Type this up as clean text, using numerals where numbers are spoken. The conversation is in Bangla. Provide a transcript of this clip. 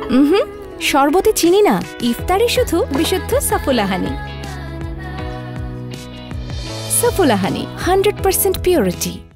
শরবতে চিনি না, ইফতারে শুধু বিশুদ্ধ সাফুলা হানি। সাফুলা হানি 100% পিওরিটি।